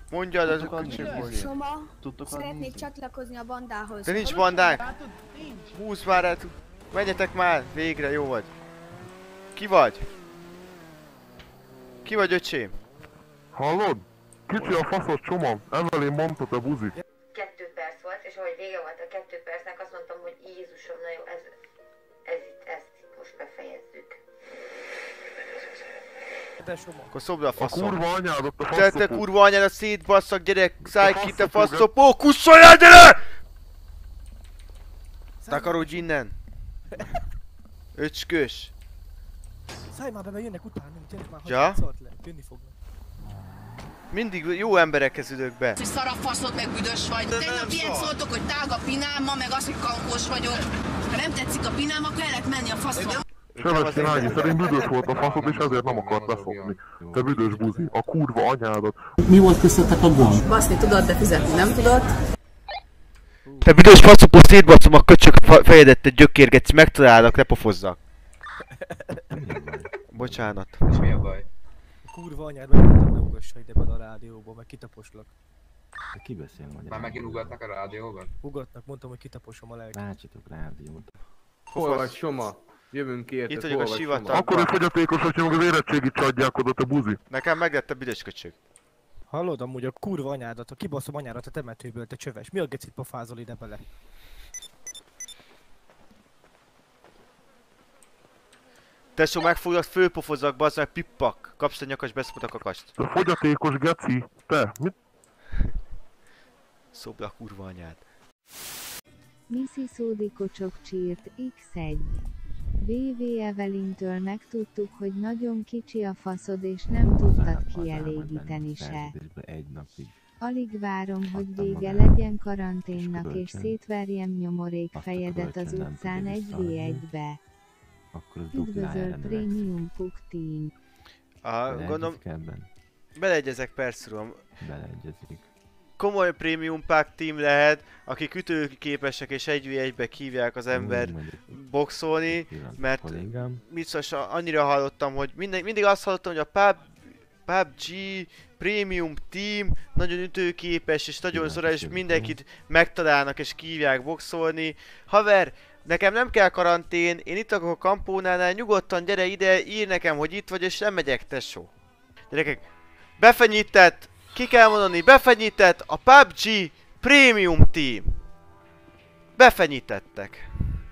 Mondjad azokat csak. Soma, szeretnék csatlakozni a bandához. De nincs bandánk! Húzz már el! Menjetek már! Végre jó vagy! Ki vagy? Ki vagy, öcsém? Hallod? Kicsi a faszos csomag, Evelyn mondta, te buzi. 2 perc volt, és ahogy vége volt a 2 percnek, azt mondtam, hogy Jézusom, na jó, ezt most befejezzük. Akkor szobd a faszom. A kurva anyádat, a faszopó. Te kurva anyádat szétbasszak, gyerek! Szállj ki, te faszopó! Kussoljál, gyere! Takarodj innen! Öcskös! Szállj már be, mert jönnek utána, gyerek már, ja? jönni fognak. Mindig jó emberekhez ülök be. Hogy szarafaszod, meg büdös vagy. Tegnap ilyet szóltok, hogy tág a pináma, meg az, hogy kankós vagyok. Ha nem tetszik a pinám, akkor el lehet menni a faszodba. Seveszi Ági, szerint büdös volt a faszod, és ezért nem akart lefogni. Te büdös buzi, a kurva anyádat. Mi volt köztetek a gond? Baszni tudod, de fizetni nem tudod. Te büdös faszopó, szétbaszom a köcsök fejedet, te gyökérgetsz, megtalálnak, lepofozzak. Bocsánat. És mi a baj? Kurva anyád, megmondtam, ne ugassaid ebben a rádióban, meg kitaposlak. De ki beszél magyarul? Már megint ugatnak a rádióban? Ugatnak, mondtam, hogy kitaposom a lelket. Váltsatok rádiót. Hol vagy, Soma? Jövünk ki érted, itt vagyok a sivatagban. Akkor is fogyatékos, hogyha meg az érettségit csadják oda, te buzi. Nekem meglett a büdös köcsög. Hallod amúgy a kurva anyádat, a kibaszom anyádat a temetőből, te csöves. Mi a gecit pofázol ide bele? Tesó, megfoglak, fölpofozzak, bazd meg, pippak. Kapsz a nyakas, beszopod a kakast. Te fogyatékos geci, te, mit? Szobd a kurva anyád. Missy Szódikocsok csírt X1. VV Evelintől megtudtuk, hogy nagyon kicsi a faszod és nem tudtad kielégíteni se. Alig várom, hogy vége legyen karanténnak és szétverjem nyomorék fejedet az utcán 1v1-be. Üdvözöl Premium Puk Team. Gondolom, beleegyezek persze, uram. Beleegyezik. Komoly Premium Pack Team lehet, akik ütőképesek és 1v1-be hívják az ember boxolni, mert biztos annyira hallottam, hogy mindig azt hallottam, hogy a PUBG Premium Team nagyon ütőképes és nagyon zora, és mindenkit megtalálnak és kívják boxolni. Haver, nekem nem kell karantén, én itt vagyok a kampónál, nyugodtan gyere ide, ír nekem, hogy itt vagy, és nem megyek, tesó. Gyerekek, befenyített, ki kell mondani, befenyített a PUBG Premium Team. Befenyítettek.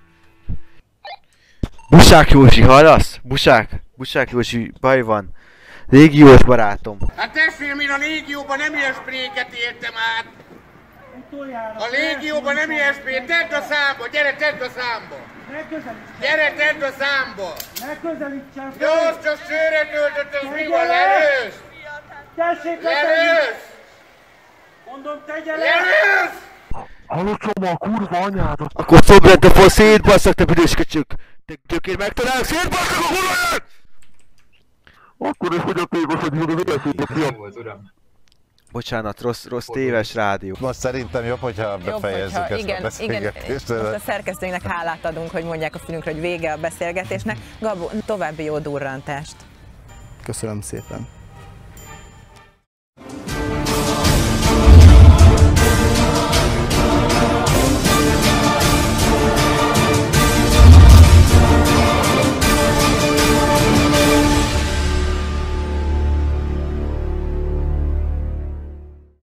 Busák Józsi, hallasz? Busák Józsi, baj van. Légiós barátom. Hát testvérem, én a légióban nem ilyen spréket értem át. A légióban nem ilyen sprét, tedd a számba, gyere, tedd a számba. Gyere, tedd a számba. Ne közelítsen fel. Gyors, csak sőre töltött, az mi van, lelősz. Tessék, lelősz. Mondom, tegye le. Lelősz. Hallod, Soma, a kurva anyádat. Akkor szobred a fasz, szétbasszak, te büdös köcsök. Te gyökér megtalálok, szétbasszak a kurva anyád. Akkor is fogyatékos, hogy az érettséget fiam. Bocsánat, rossz téves rádió. Most szerintem jobb, hogyha befejezzük ezt a beszélgetést. Most a szerkesztőinknek hálát adunk, hogy mondják a fülünkre, hogy vége a beszélgetésnek. Gabó, további jó durrantást. Köszönöm szépen.